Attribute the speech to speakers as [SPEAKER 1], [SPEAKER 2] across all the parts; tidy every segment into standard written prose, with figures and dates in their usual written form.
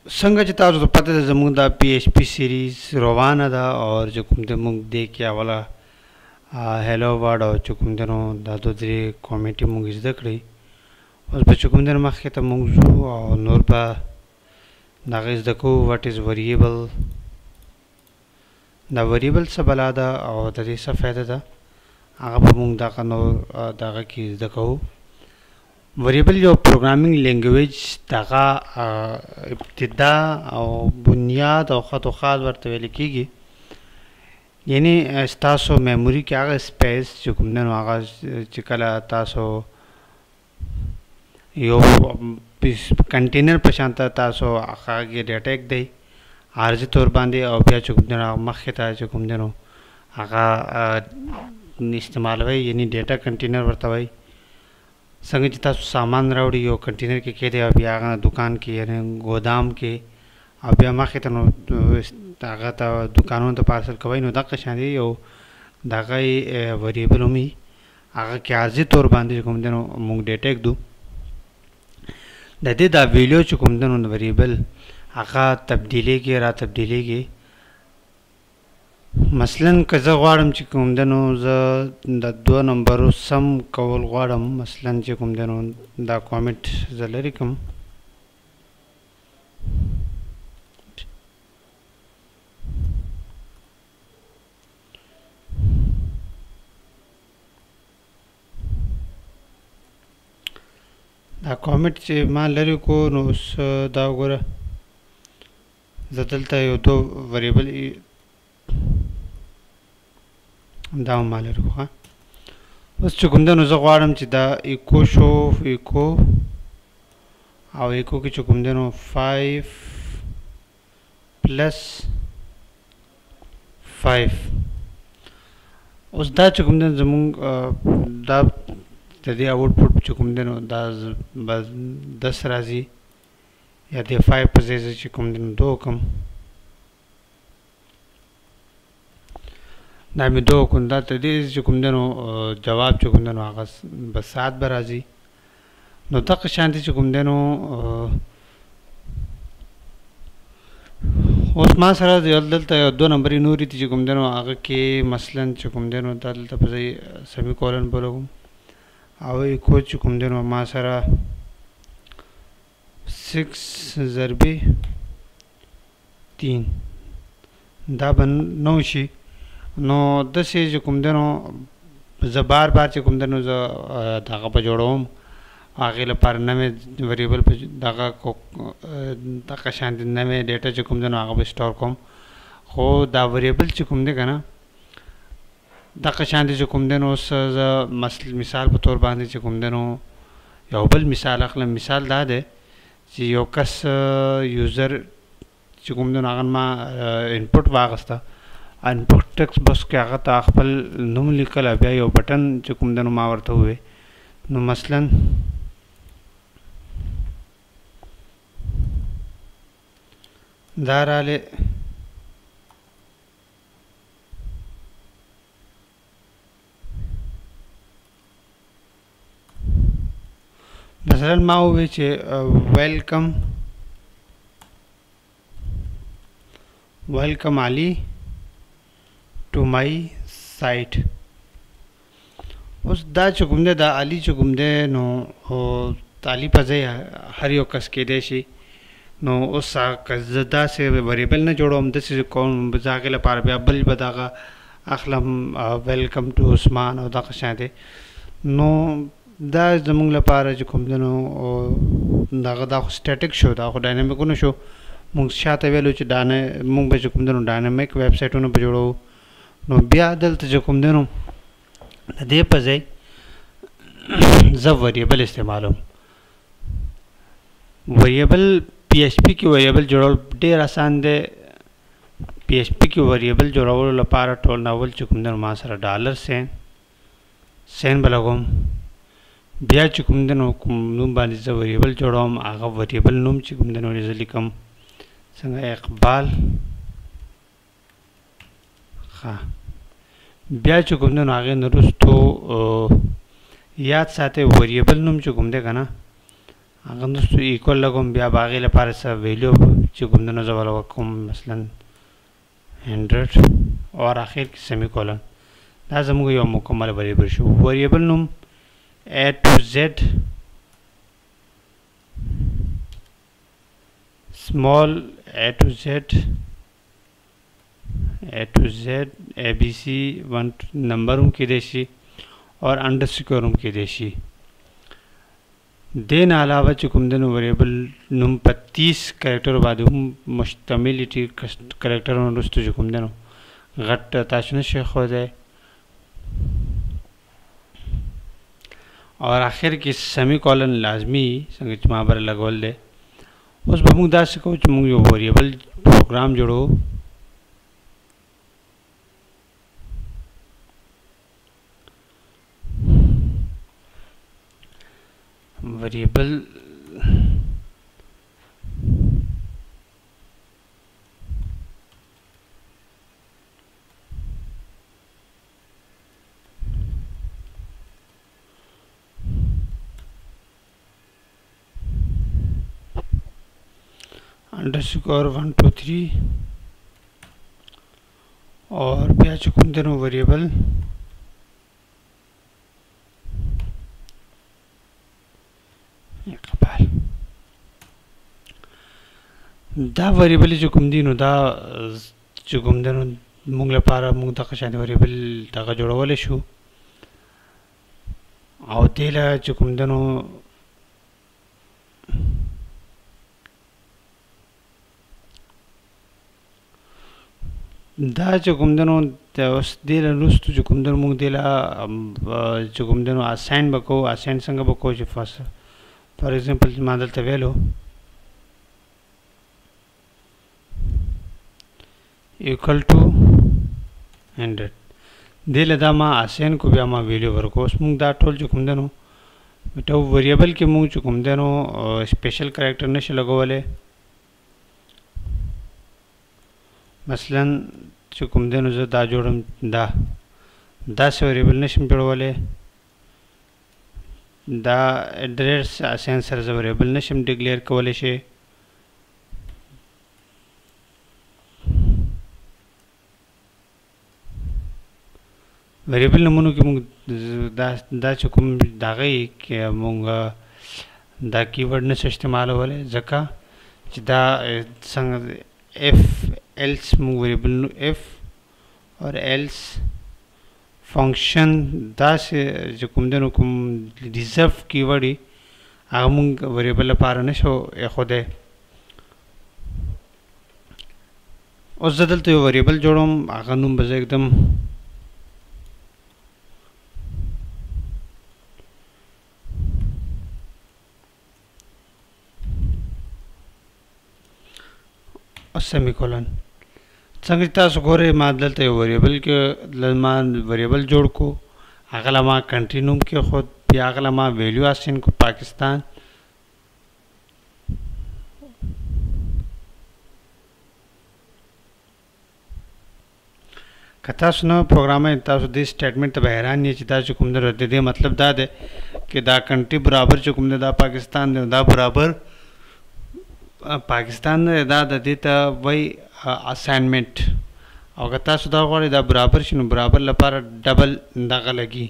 [SPEAKER 1] څنګه چې تاسو ته پته ده زموږ دا پی ایچ پی سیریز روانه ده او چې کوم دی موږ دې کې اوله هیلو ورډ او چې کوم دی نو دا دوه درې کمیټې موږ زده کړئ. اوس به چې کوم دی مخکې ته موږ ځو او نور به د هغې زده کوو. واټ از وریبل، دا وریبل څه بلا ده او د دې څه فایده ده هغه به موږ دغه نور دغه کې زده کوو. وریبل یو پروګرامینګ لینګویج دغه ابتدا او بنیاد او خط و خال ورته ویل کېږي. یعنی ستاسو میموري کې هغه سپیس چې کوم دی نو هغه چې کله تاسو یو کنټینر په شان تاسو هغه کې ډیټا ایږدئ عارضي طور باندې او بیا چې کوم دی نو مخکې ته چې کوم دی نو هغه استعمالوئ، یعنی ډیټا کنټینر ورته وایي. څنګه چې تاسو سامان راوړي یو کنټینر کې کېدی او بیا هغه دکان کې یعنی ګودام کې او بیا مخکې ته نو هغه ته دکانونو ته پارسل کوئ، نو دغه شان دی یو دغه وریبل هم وي. هغه کې عارضي طور باندې چې کوم دی نو موږ ډیټا ایږدو. د دې دا ویلیو چې کوم دی نو د وریبل هغه تبدیلیږي را تبدیلیږي. مثلا که زه غواړم چې کوم دی نو زه د 2 نمبرو سم کول غواړم، مثلا چې کوم دی نو دا کامنټ زه لرې کړم. دا کامنټ چې ما لرې کو نو اوس دا وګوره زه دلته یو 2 وریبل دا هم ما لرې کو. اوس چې کوم دی نو زه غواړم چې دا ایکو شو ایکو او ایکو کې چې کوم دی نو 5 + 5. اوس دا چې کوم دی زمونږ دا د دې آوټپوټ چې کوم دی نو دا 10 راځي یا د 5 په ځای چې کوم دی نو 2 وکړم، دا مې 2 وکړم. دا د دې چې کوم دی نو جواب چې کوم دی نو هغه به 7 به راځي. نو دغه شانتې چې کوم دی نو اوس ما سره دلته یو 2 نمبرې نورې دي چې کوم دی نو هغه کې مثلا چې کوم دی نو دا دلته په ځای سمی کولن به لګوم او ایکو چې کوم دی نو ما سره 6 ضربې 3 دا به نه وشي. نو داسې چې کوم دی نو زه بار بار چې کوم دی نو زه دغه په جوړوم هغې لپاره نوې وریبل په دغه شانتې نوې ډیټا چې کوم دی نو هغه به سټور کوم. خو دا وریبل چې کوم دی که نه دغه شانتې چې کوم دی نو اوس زه مثال په طور باندې چې کوم دی نو یو بل مثال اخلم. مثال دا دی چې یو کس یوزر چې کوم دی نو هغه ما انپوټ واخیسته، انپوټ ټکسټ باکس کې هغه ته خپل نوم لیکل، بیا یو بټن چې کوم دی نو ما ورته ووی. نو مثلا دا راغلی مثلا ما ووی چې ویلکم علی ټو مای سایټ. اوس دا چې کوم دی دا علي چې کوم دی نو علي په ځای هر یو کس کېدی شي. نو اوس که زه داسې وریبل نه جوړوم داسې کوم زه هغې لپاره بیا بل به دغه اخلم ویلکم ټو عثمان او دغه شانتې. نو دا زموږ لپاره چې کوم دی نو دغه دا خو سټیټک شو، دا خو ډاینامیک نه شو. موږ شاته ویلو چې موږ به چې کوم دی نو ډاینامیک ویب سایټونه به جوړوو. نو بیا دلته چې کوم دی نو د دې په ځای زه وریبل استعمالوم. وریبل پی ایچ پی کې وریبل جوړول ډېر آسان دی. پی ایچ پی کې وریبل جوړولو لپاره ټول ناول چې کوم دی نو ما سره ډالر سین به لګوم. بیا چې کوم دی نو کوم نوم باندې زه وریبل جوړوم هغه وریبل نوم چې کوم دی نو زه لیکم څنګه اقبال. ښه بیا چې کوم دی نو هغې نه وروستو یاد ساتئ وریبل نوم چې کوم دی که نه هغه نو ایکوال لګوم بیا باغې لپاره څه ویلیو چې کوم د نو زول وکم مثلا 100 اور اخر کې سیمی کولن دا زموږ یو مکمل ویریبل شو ویریبل نوم a to z small a to z abc one number هم کې دی شي اور انډرسکور هم کې دی شي دین علاوه چې کوم د ویریبل نوم په 30 کریکټر باندې هم مشتمل دي کریکټرونو رستو چې کوم دنو غټ تاسو نشي خو ده اور اخر کې سیمی کولن لازمی څنګه چې ما بر لګول دي اوس به موږ داسې کوو چې موږ یو ویریبل پروګرام جوړو variable underscore 1 2 3 और बया चुकुम देनो वेरिएबल इकबाल دا वेरिएबल चुकुम दिनो دا चुकुम देनो موږ لپاره موږ د قشان वेरिएबल دغه جوړول شو او دله چوکم دنو دا چوکم دنو د اوس دله نوستو چوکم دنو موږ دله چوکم دنو اساین بکو اساین څنګه بکو چې فار ایگزامپل ما دلته ویلو equal to 100 دله دا ما اساین کو بیا ما ویلیو ورکو اوس موږ دا ټول چوکم دنو ټو ویریبل کې موږ چوکم دنو سپیشل کریکټر نشه لګولې مثلا چوکم دنو زه دا جوړم دا څه ویریبل نشم جوړولې دا اډریس اساین سره زه ویریبل نشم ډیکلیئر کولای شي वेरिएबल नमूनो کې موږ دا چې کوم داغه کې موږ دا کیورډ نه استعمالوله ځکه چې دا څنګه اف ایلس موږ वेरिएबल نو اف اور ایلس فنکشن دا چې کوم دنو کوم ریزرف کیورډ هغه موږ वेरिएबल لپاره نشو خوده اوس دلته یو वेरिएबल جوړوم هغه نوم به एकदम सेमीकोलन څنګه تاسو ګورئ ما دلته یو ویریبل کې لمان ویریبل جوړ کو اغلا ما کنټری نوم کې خود بیا اغلا ما ویلیو اسین کو پاکستان کتا سنو پروګرام تاسو دې سټیټمنټ ته حیران نه چې تاسو کوم درته دې مطلب دا ده چې دا کنټری برابر چې کوم دا پاکستان دا برابر پاکستان دا د دې ته وای اساینمنت او که تاسو دا غواړئ دا برابر شنو برابر لپاره ډبل دغه لګي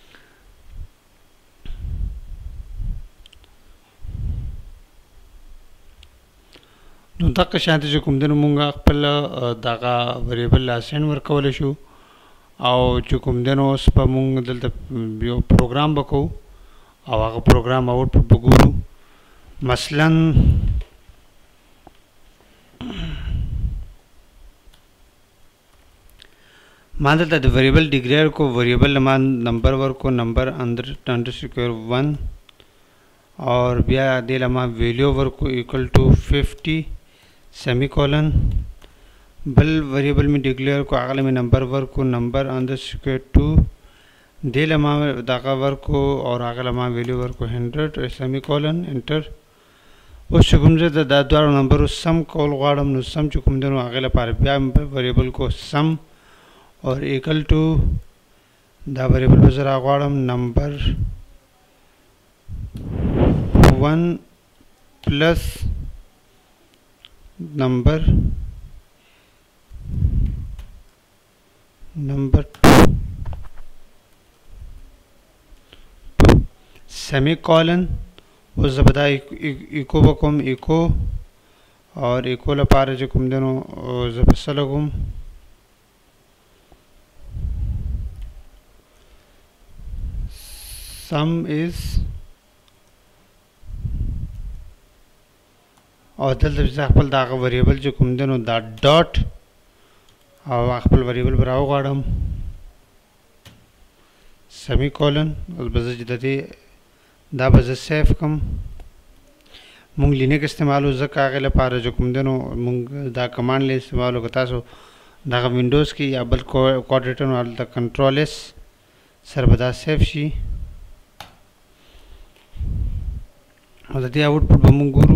[SPEAKER 1] نو دغه شانتي چې کوم دنو مونږ خپل دغه ویریبل اساین ورکول شو او چې کوم دنو اوس په مونږ دلته یو پروګرام وکړو او هغه پروګرام آوټپوټ وګورو مثلا मान दलता द वेरिएबल डिक्लेयर को वेरिएबल मान नंबर वर को नंबर अंडरस्कोर 1 और बिया देला मा वैल्यू वर को इक्वल टू 50 सेमीकोलन बल वेरिएबल में डिक्लेयर को अगले में नंबर वर को नंबर अंडरस्कोर 2 देला मा दागा वर को और अगला मा वैल्यू वर को 100 सेमीकोलन एंटर उस चुकुम से दा द्वारा नंबर सम कॉल गाड़म नु सम चुकुम देनो अगला पार बिया वेरिएबल को सम और इक्वल टू दा वेरिएबल बजरा गाड़म नंबर 1 प्लस नंबर 2 सेमीकोलन उस ज़बदा इको बकुम इको और इको लपारे जो कुम देनो ज़बसलगुम सम इज़ और दल ज़ाखपल दाग वेरिएबल जो कुम देनो दा डॉट और आखपल वेरिएबल बराव गाड़म सेमीकोलन और बज़ जिदती दा बज़ सेफ कम मुंग लिनक्स इस्तेमाल हो ज़का आगे लपारे जो कुम देनो मुंग दा कमांड ले इस्तेमाल हो कता सो दा विंडोज़ की या बल कोऑर्डिनेटर वाल दा कंट्रोल एस सरबदा सेफ शी और दी आउटपुट बमुंग गुरु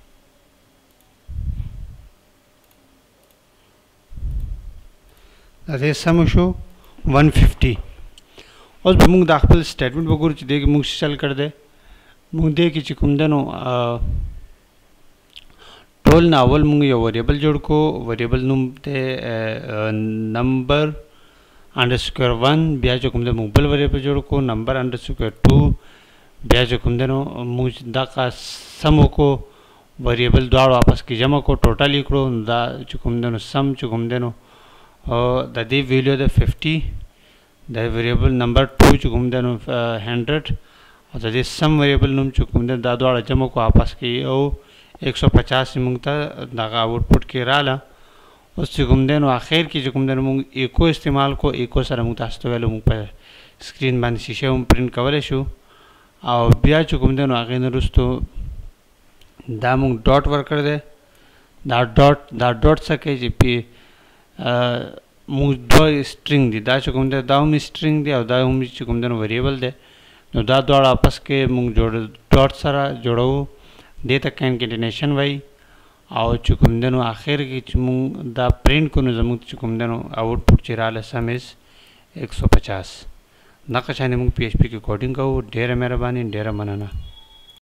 [SPEAKER 1] दा सम शो 150 और बमुंग दाखिल स्टेटमेंट बगुर च देगी मुंग चल कर दे मुंग दे की चिकुम देनो टोल नावल मुंग यो वेरिएबल जोड़ को वेरिएबल नुम ते नंबर अंडरस्कोर 1 ब्या चिकुम दे मुंगबल वेरिएबल जोड़ को नंबर अंडरस्कोर 2 ब्या चिकुम देनो मुंग दा का सम को वेरिएबल द्वार वापस की जमा को टोटल इकड़ो दा चिकुम देनो सम चिकुम देनो और दा दी वैल्यू दे 50 द वेरिएबल नंबर 2 चुकुम देनो 100 और द सम वेरिएबल नुम चुकुम दे दा द्वारा जमा को आपस की ओ 150 मुंगता दागा आउटपुट के राला उस चुकुम देनो आखिर की चुकुम देनो मुंग इको इस्तेमाल को इको सर मुंग तास्तो वेलो मुंग पर स्क्रीन बन शीशे मुंग प्रिंट कवर शू और बिया चुकुम देनो आगे नरुस्तो दा मुंग डॉट वर्क कर दे दा डॉट सके जीपी मुंग दो स्ट्रिंग दी दा चुकुम दे दाउम स्ट्रिंग दे और दाउम चुकुम देनो वेरिएबल दे नो दा द्वारा आपस के मुंग जोड़ डॉट सारा जोड़ो दे तक कंकेटेनेशन वाई और चुकुम देनो आखिर की मुंग दा प्रिंट को नजमुत चुकुम देनो आउटपुट चिराल समेज 150 नकशाने मुंग PHP की कोडिंग को ढेर मेहरबानी ढेर मनाना।